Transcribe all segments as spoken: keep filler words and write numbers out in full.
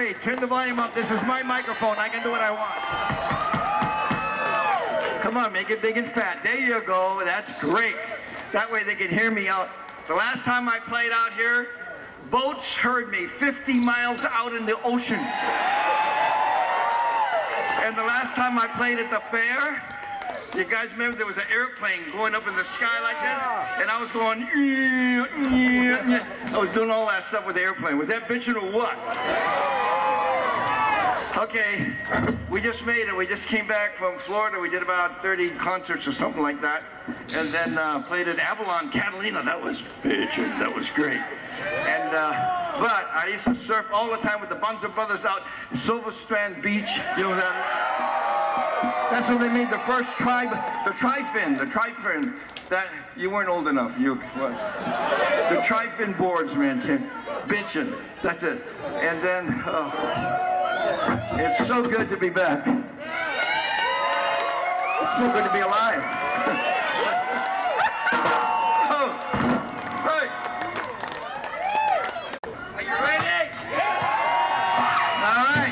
play. Turn the volume up. This is my microphone. I can do what I want. Come on, make it big and fat. There you go. That's great. That way they can hear me out. The last time I played out here, boats heard me fifty miles out in the ocean. And the last time I played at the fair, you guys remember there was an airplane going up in the sky like this? And I was going, I was doing all that stuff with the airplane. Was that bitching or what? Okay, we just made it. We just came back from Florida. We did about thirty concerts or something like that. And then uh, played at Avalon, Catalina. That was bitching. That was great. And, uh, but I used to surf all the time with the Bunzer Brothers out in Silver Strand Beach. You know that? That's when they made the first tribe, the tri-fin, the tri-fin. That, you weren't old enough, you, what? The tri-fin boards, man, bitching. That's it. And then, uh, it's so good to be back. It's so good to be alive. Oh, hey. Are you ready? Yeah. All right.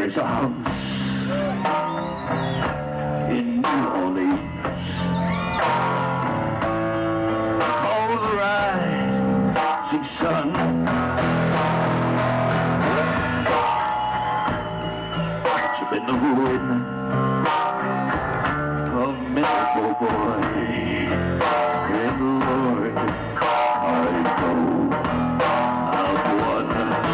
There's a house in New Orleans called the Rising Sun. It's been the ruin of many poor boy. And Lord, I know of one.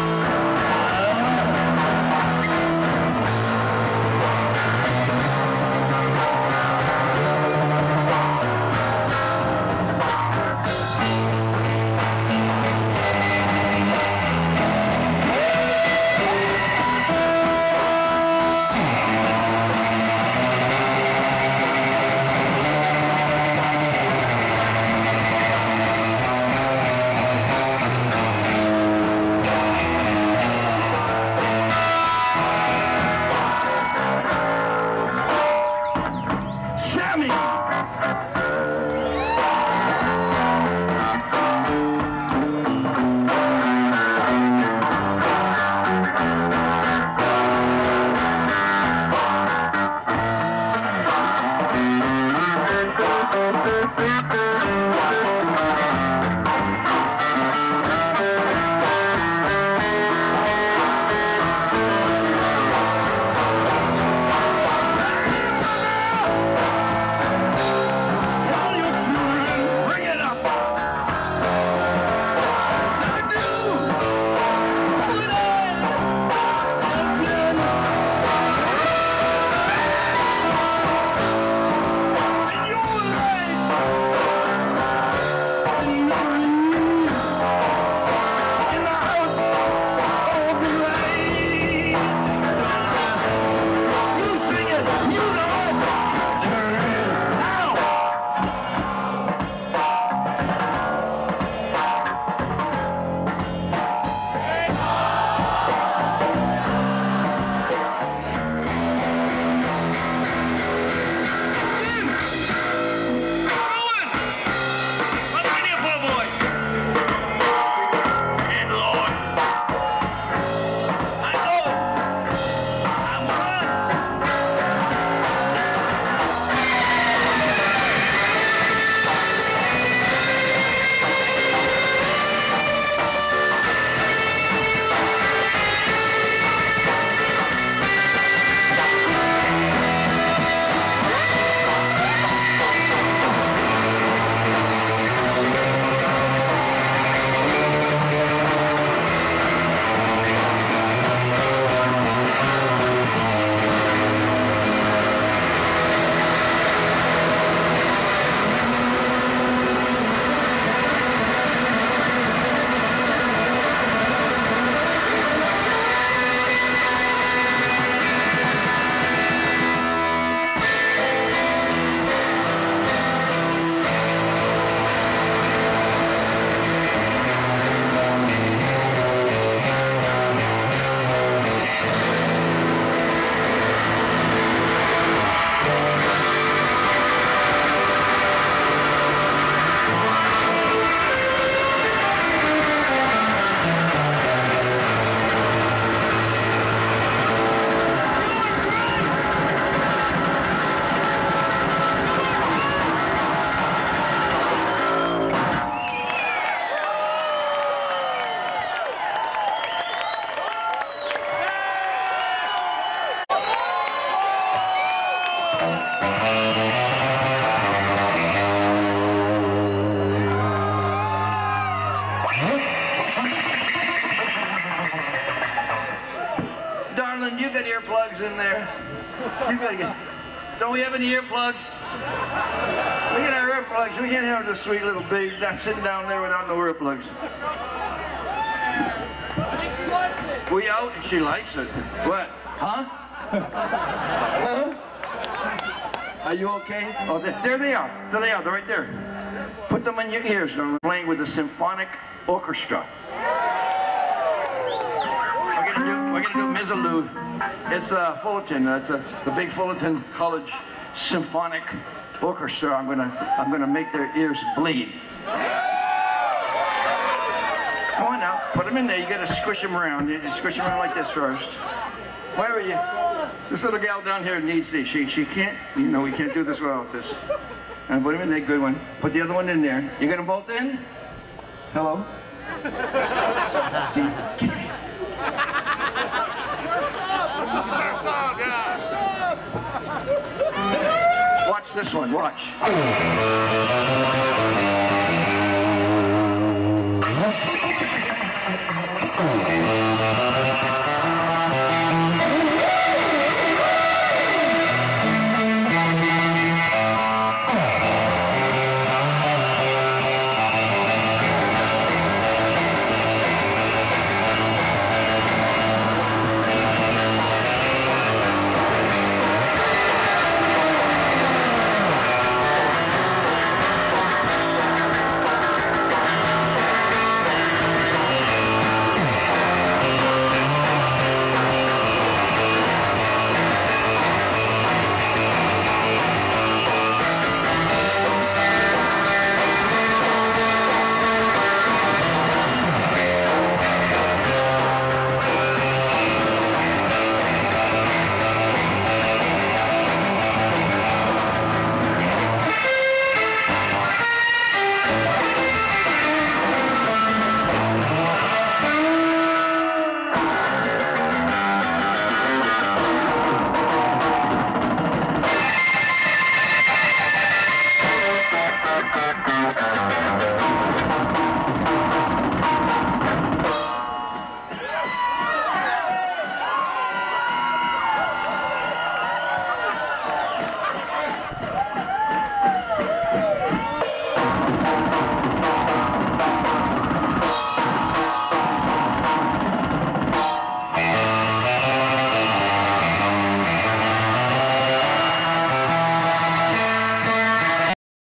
Darling, you got earplugs in there. You gotta get. Don't we have any earplugs? We get our earplugs. We can't have this sweet little baby that's sitting down there without no earplugs. I think she likes it. We out? She likes it. What? Huh? Huh? Are you okay? Oh, there, there they are. There they are. They're right there. Put them in your ears. I'm playing with the symphonic orchestra. We're gonna do. We're gonna do Mizzaloo. It's uh, Fullerton. That's uh, the big Fullerton College Symphonic Orchestra. I'm gonna. I'm gonna make their ears bleed. Come on now. Put them in there. You gotta squish them around. You squish them around like this first. Where are you? This little gal down here needs these. She she can't, you know, we can't do this without this. And put them in there, good one. Put the other one in there. You got them both in? Hello? Surf's up! Surf's up, yeah! Surf's up! Watch this one, watch.